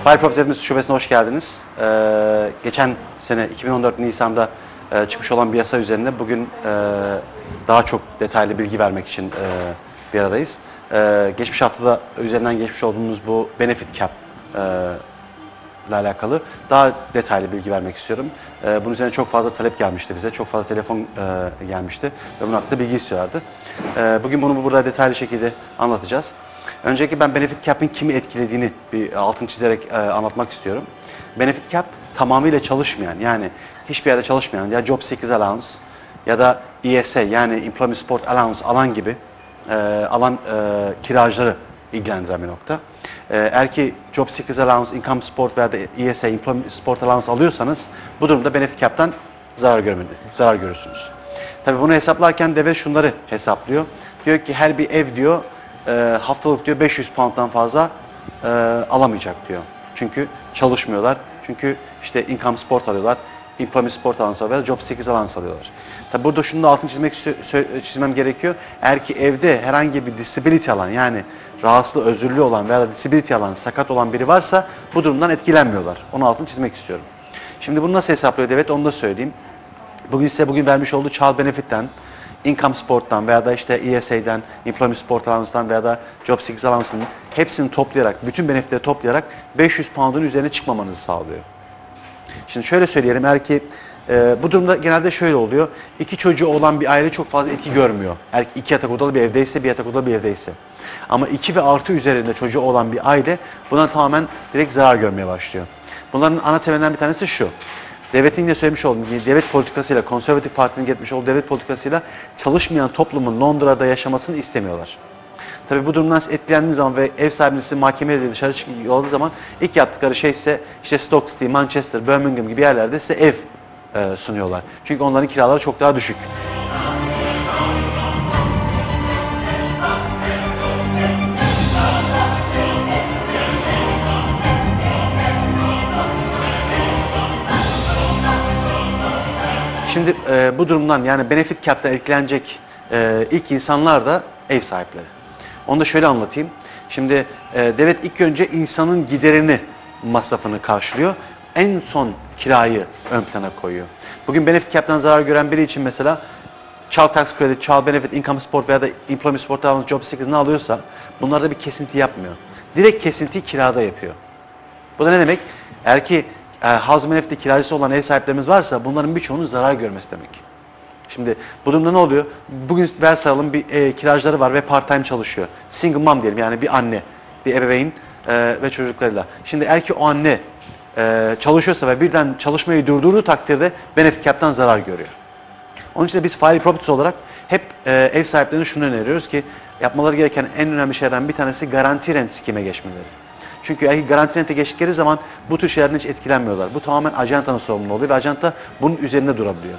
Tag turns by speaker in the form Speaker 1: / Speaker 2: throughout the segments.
Speaker 1: Fire Property Adminsiyon Şubesi'ne hoş geldiniz. Geçen sene 2014 Nisan'da çıkmış olan bir yasa üzerinde bugün daha çok detaylı bilgi vermek için bir aradayız. Geçmiş haftada üzerinden geçmiş olduğumuz bu Benefit Cap ile alakalı daha detaylı bilgi vermek istiyorum. Bunun üzerine çok fazla talep gelmişti bize, çok fazla telefon gelmişti ve bunun hakkında bilgi istiyorlardı. Bugün bunu burada detaylı şekilde anlatacağız. Öncelikle ben Benefit Cap'in kimi etkilediğini bir altını çizerek anlatmak istiyorum. Benefit Cap tamamıyla çalışmayan, yani hiçbir yerde çalışmayan ya Job Seekers Allowance ya da ESA yani Employment Support Allowance alan gibi alan kiracıları ilgilendiren bir nokta. Eğer ki Job Seekers Allowance, Income Support veya da ESA, Employment Support Allowance alıyorsanız bu durumda Benefit Cap'tan zarar görürsünüz. Tabii bunu hesaplarken devlet şunları hesaplıyor. Diyor ki her bir ev diyor haftalık diyor 500 pound'dan fazla alamayacak diyor. Çünkü çalışmıyorlar. Çünkü işte income support alıyorlar. Employment support allowance alıyorlar. Job seekers allowance alıyorlar. Tabi burada şunu da altını çizmem gerekiyor. Eğer ki evde herhangi bir disability alan, yani rahatsızlığı, özürlü olan veya disability alan, sakat olan biri varsa bu durumdan etkilenmiyorlar. Onun altını çizmek istiyorum. Şimdi bunu nasıl hesaplıyor devlet onu da söyleyeyim. Bugün vermiş olduğu Child Benefit'ten, Income Support'tan veya da işte ESA'den, Employment Support Allowance'dan veya da Job Seekers Allowance'ın hepsini toplayarak, bütün benefitleri toplayarak 500 pound'un üzerine çıkmamanızı sağlıyor. Şimdi şöyle söyleyelim, eğer ki bu durumda genelde şöyle oluyor. İki çocuğu olan bir aile çok fazla etki görmüyor. Eğer iki yatak odalı bir evdeyse, bir yatak odalı bir evdeyse. Ama 2 ve artı üzerinde çocuğu olan bir aile buna tamamen direkt zarar görmeye başlıyor. Bunların ana temelinden bir tanesi şu. Devletin de söylemiş olduğu gibi devlet politikasıyla, konservatif partinin getirmiş olduğu devlet politikasıyla çalışmayan toplumun Londra'da yaşamasını istemiyorlar. Tabii bu durumdan etkilendiğiniz zaman ve ev sahibinizi mahkemeye dışarı yolladığı zaman ilk yaptıkları şey ise işte Stoke City, Manchester, Birmingham gibi yerlerde size ev sunuyorlar. Çünkü onların kiraları çok daha düşük. Şimdi bu durumdan, yani Benefit Cap'ten etkilenecek ilk insanlar da ev sahipleri. Onu da şöyle anlatayım. Şimdi devlet ilk önce insanın giderini, masrafını karşılıyor. En son kirayı ön plana koyuyor. Bugün Benefit Cap'ten zarar gören biri için mesela Child Tax Credit, Child Benefit, Income Support veya da Employment Support Allowance, Job Seekers ne alıyorsa bunlarda bir kesinti yapmıyor. Direkt kesintiyi kirada yapıyor. Bu da ne demek? Eğer ki Housing Benefit'te kiracısı olan ev sahiplerimiz varsa bunların birçoğunun zarar görmesi demek. Şimdi bu durumda ne oluyor? Bugün varsayalım bir kiracıları var ve part time çalışıyor. Single mom diyelim, yani bir anne, bir ebeveyn ve çocuklarıyla. Şimdi eğer ki o anne çalışıyorsa ve birden çalışmayı durdurduğu takdirde Benefit Cap'tan zarar görüyor. Onun için de biz Fire Properties olarak hep ev sahiplerine şunu öneriyoruz ki yapmaları gereken en önemli şeylerden bir tanesi garanti rent skime geçmeleri. Çünkü eğer garanti rente geçtikleri zaman bu tür şeylerden hiç etkilenmiyorlar. Bu tamamen ajantanın sorumluluğu oluyor ve ajanta bunun üzerinde durabiliyor.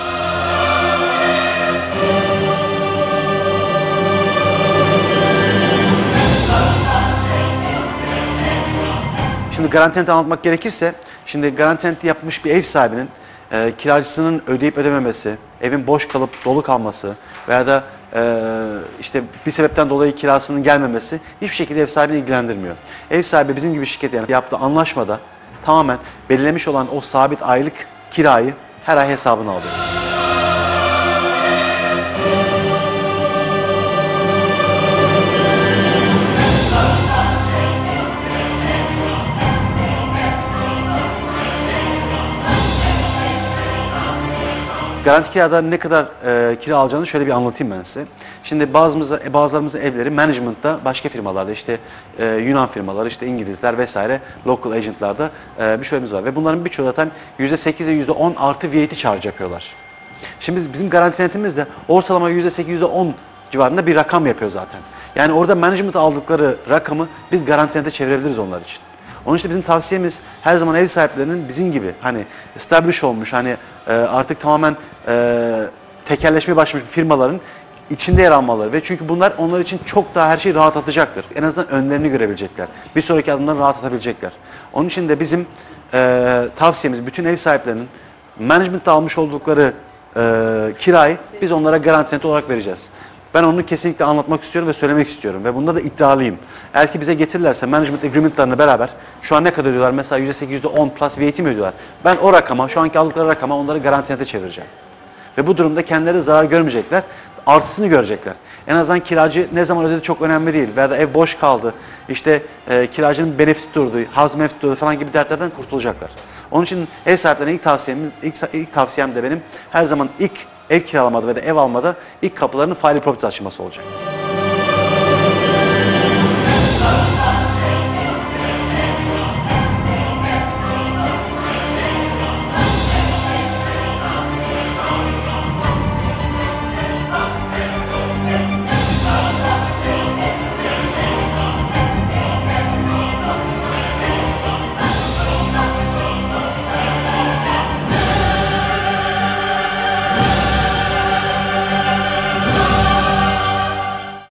Speaker 1: Şimdi garanti renti anlatmak gerekirse, şimdi garanti renti yapmış bir ev sahibinin kiracısının ödeyip ödememesi, evin boş kalıp dolu kalması veya da işte bir sebepten dolayı kirasının gelmemesi hiçbir şekilde ev sahibini ilgilendirmiyor. Ev sahibi bizim gibi şirket yaptığı anlaşmada tamamen belirlemiş olan o sabit aylık kirayı her ay hesabına alıyor. Garanti kirada ne kadar kira alacağını şöyle bir anlatayım ben size. Şimdi bazılarımızın evleri management'ta başka firmalarda, işte Yunan firmaları, işte İngilizler vesaire, local agent'larda bir şeyimiz var. Ve bunların birçoğu zaten %8 ve %10 artı VAT charge yapıyorlar. Şimdi bizim garanti rentimiz de ortalama %8, %10 civarında bir rakam yapıyor zaten. Yani orada management aldıkları rakamı biz garanti rente çevirebiliriz onlar için. Onun için bizim tavsiyemiz her zaman ev sahiplerinin bizim gibi hani establish olmuş, hani artık tamamen tekelleşmeye başlamış firmaların içinde yer almaları ve çünkü bunlar onlar için çok daha her şeyi rahatlatacaktır. En azından önlerini görebilecekler. Bir sonraki adımdan rahatlatabilecekler. Onun için de bizim tavsiyemiz bütün ev sahiplerinin management'ta almış oldukları kirayı biz onlara garanti net olarak vereceğiz. Ben onu kesinlikle anlatmak istiyorum ve söylemek istiyorum. Ve bunda da iddialıyım. Eğer ki bize getirirlerse management agreement'larını beraber şu an ne kadar ödüyorlar? Mesela %8, %10 plus VAT mi ödüyorlar? Ben o rakama, şu anki aldıkları rakama onları garanti çevireceğim. Ve bu durumda kendileri zarar görmeyecekler, artısını görecekler. En azından kiracı ne zaman ödedi çok önemli değil. Veya da ev boş kaldı, işte kiracının benefit durdu, house benefit durdu falan gibi dertlerden kurtulacaklar. Onun için ev sahiplerine ilk tavsiyem de benim her zaman ilk ev kiralamada ve de ev almada ilk kapılarının faili property açılması olacak.